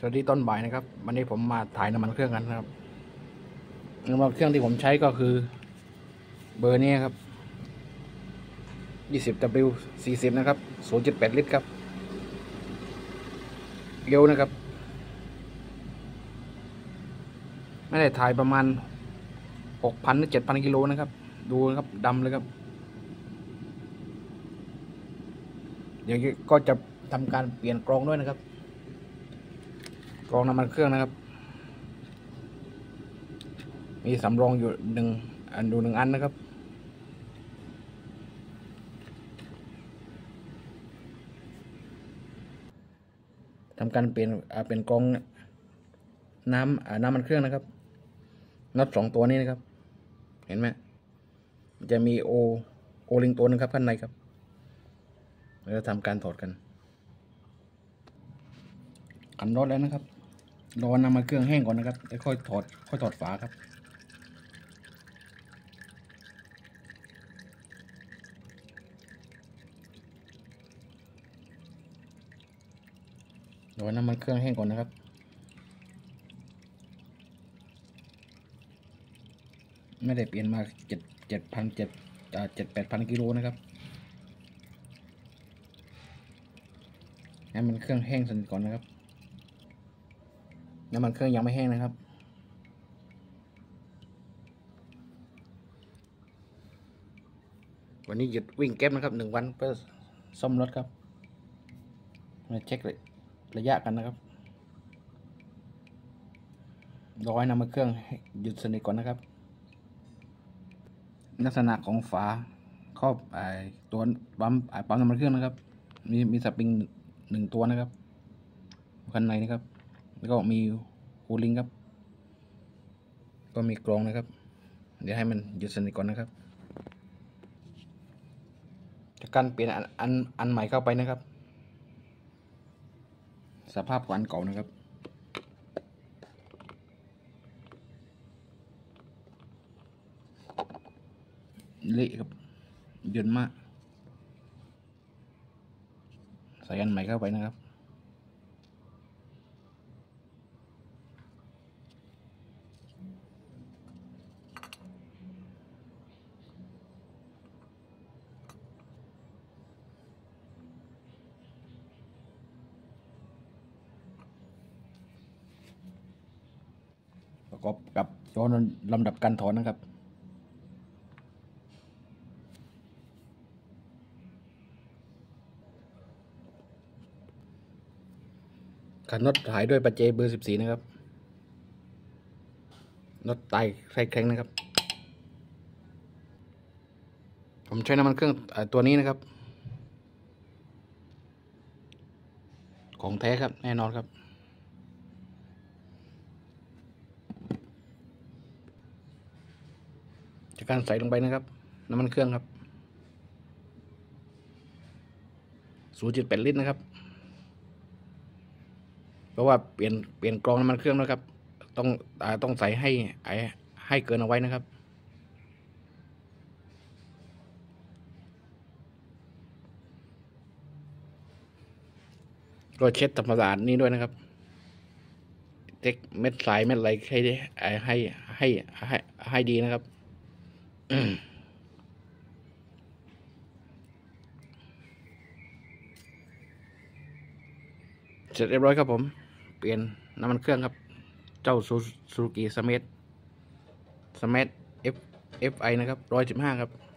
สวัสดีต้นบ่ายนะครับวันนี้ผมมาถ่ายน้ำมันเครื่องกันนะครับน้ำมันเครื่องที่ผมใช้ก็คือเบอร์นี้ครับ 20W40 นะครับ 0.8 ลิตรครับเร็วนะครับไม่ได้ถ่ายประมาณ 6,000 หรือ 7,000 กิโลนะครับดูนะครับดำเลยครับเดี๋ยวก็จะทำการเปลี่ยนกรองด้วยนะครับกรองน้ำมันเครื่องนะครับมีสำรองอยู่หนึ่งอันนะครับทำการเปลี่ยนกรองน้ำมันเครื่องนะครับน็อต2 ตัวนี้นะครับเห็นไหมจะมีโอลิงตัวนึงครับข้างในครับเราจะทำการถอดกันขันน็อตแล้วนะครับรอน้ำมันเครื่องแห้งก่อนนะครับแล้วค่อยถอดฝาครับรอน้ำมันเครื่องแห้งก่อนนะครับไม่ได้เปลี่ยนมา7,800 กิโลนะครับให้มันเครื่องแห้งสนิทก่อนนะครับน้ำมันเครื่องยังไม่แห้งนะครับวันนี้หยุดวิ่งเก็บนะครับ1 วันเพื่อซ่อมรถครับมาเช็คระยะกันนะครับรอให้น้ำมันเครื่องหยุดสนิทก่อนนะครับลักษณะของฝาครอบตัวปั๊มน้ำมันเครื่องนะครับมีสปริง1 ตัวนะครับข้างในนะครับแล้วก็มีคูลิ่งครับก็มีกรองนะครับเดี๋ยวให้มันหยุดสนิทก่อนนะครับจากการเปลี่ยนอันใหม่เข้าไปนะครับสภาพของอันเก่านะครับเละครับเยินมากใส่อันใหม่เข้าไปนะครับประกอบกับตอนลำดับการถอนนะครับขันน็อตถ่ายด้วยปัจเจเบอร์ 14นะครับน็อตไตไส้แข็งนะครับผมใช้น้ำมันเครื่องตัวนี้นะครับของแท้ครับแน่นอนครับจากการใส่ลงไปนะครับน้ำมันเครื่องครับ 0.8 ลิตรนะครับเพราะว่าเปลี่ยนกรองน้ำมันเครื่องนะครับต้องใส่ให้เกินเอาไว้นะครับก็เช็ดทำความสะอาดนี้ด้วยนะครับเช็คเม็ดสายเม็ดอะไรให้ดีนะครับเสร็จเรียบร้อยครับผมเปลี่ยนน้ำมันเครื่องครับเจ้าซูซูกิสเมทF FI นะครับ115ครับ